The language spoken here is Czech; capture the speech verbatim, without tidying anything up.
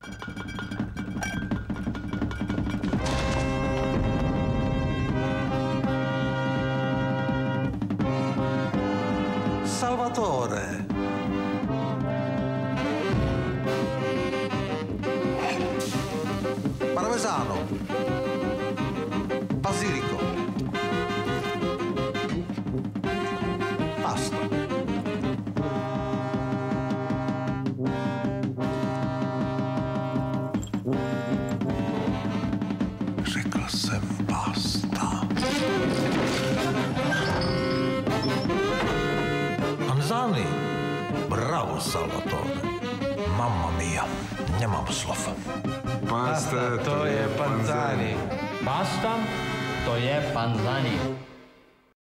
Salvatore! Parmesano! Basilico! Pasta! Řekl jsem pasta. Panzani? Bravo, Salvatore. Mamma mia, nemám slov. Pasta, to je panzani. Pasta, to je panzani.